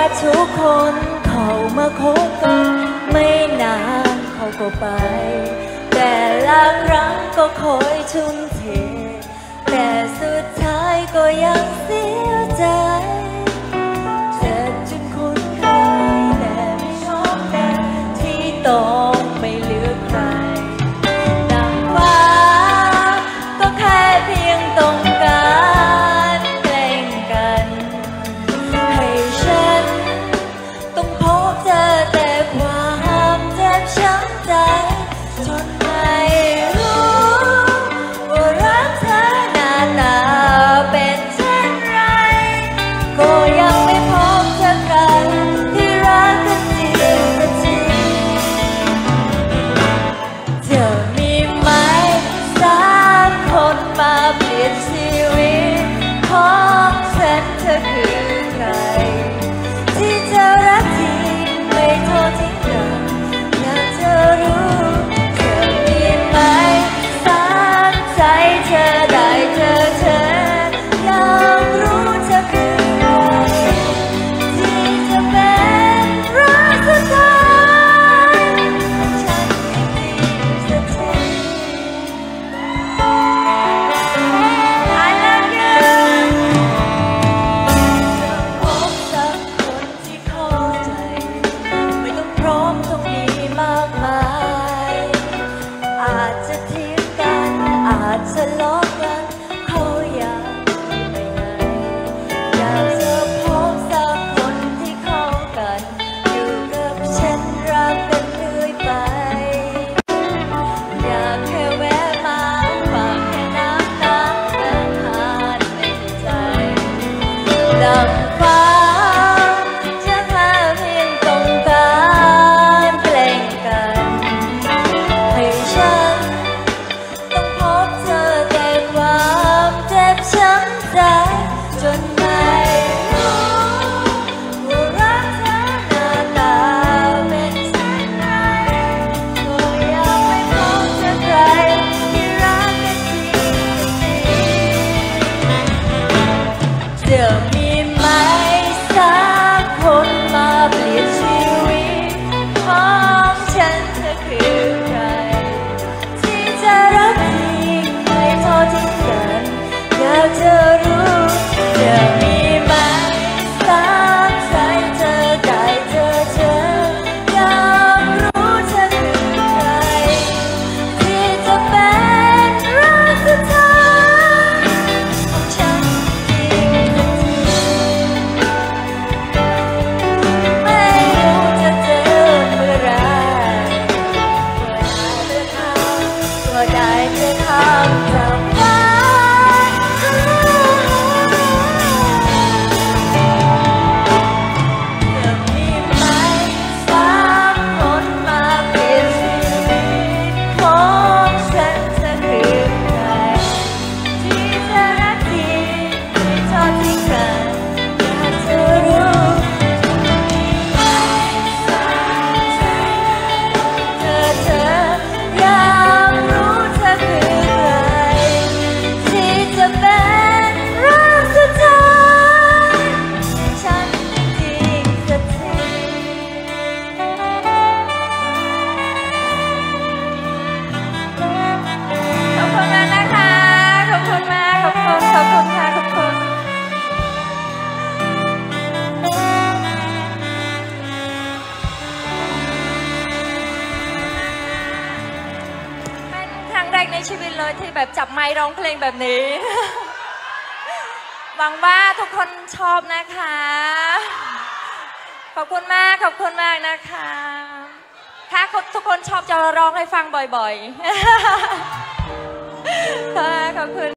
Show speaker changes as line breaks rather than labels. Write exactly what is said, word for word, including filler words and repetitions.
ทุกคนเขามาคบกันไม่นานเขาก็ไปแต่ละครั้งก็คอยชุ่มเทแต่สุดท้ายก็ยังเสียใจเจ็บจนคุ้นเคยแต่ไม่ชอบกันที่ต้องไม่เลือกใครดังฟ้าก็แค่เพียงต้องการแกล้งกันให้ฉันต้องพบเจอแต่ความเจ็บช้ำใจจนไม่รู้ว่ารักเธอหน้าตาเป็นเช่นไรก็ยังไม่พบเจอใครที่รักกันจริงสักทีจะมีไหมสักคนมาเปลี่ยนชีวิตของฉันเธอคือใครที่จะรักจริงไม่ทอดทิ้งกันอยากจะรู้จะมีไหมสักใจเธอได้เจอเธออยากรู้เธอคือใครที่จะเป็นรักสุดท้ายของฉันจริงๆสักที I love you พบสักคนที่เข้าใจไม่ต้องพร้อมต้องมีมากมายอาจจะเถียงกันอาจจะล้อกันเขาอยากไปไหนอยากจะพบสักคนที่เข้ากันอยู่กับฉันรักกันเรื่อยไปอยากแค่แวะมาฟังแค่น้ำตาแค่ผ่านในใจดังฟ้าจะแค่เพียงต้องการแกล้งกันให้ฉันต้องพบเจอแต่ความเจ็บช้ำใจจนไม่รู้ว่ารักเธอหน้าตาเป็นเช่นไรก็ยังไม่พบเจอใครที่รักกันจริงๆจะมีไหมสักคนมาเปลี่ยนชีวิตของฉันเธอคือใครที่จะรักจริงไม่ทอดทิ้งกันอยากจะรู้จะมีไหมสักใจเธอได้เจอเธออยากรู้เธอคือใครที่จะเป็นรักสุดท้ายของฉันจริงๆสักทีไม่รู้จะเจอเมื่อไรก็ได้เจอทางจากฟ้าจะมีไหมสักคนมาเปลี่ยนชีวิตของฉันเธอคือใครที่จะรักจริงไม่ทอดทิ้งกันอยากจะรู้จะมีไหมสักใจเธอเธออยากรู้เธอคือใครที่จะเป็นรักสุดท้ายฉันจริงๆสักทีขอบคุณมากนะคะขอบคุณมากขอบคุณขอบคุณค่ะขอบคุณเป็นครั้งแรกในชีวิตเลยที่แบบจับไมค์ร้องเพลงแบบนี้ หวังว่าทุกคนชอบนะคะ ขอบคุณมากขอบคุณมากนะคะถ้าทุกคนชอบจะร้องให้ฟังบ่อยๆ ค่ะขอบคุณ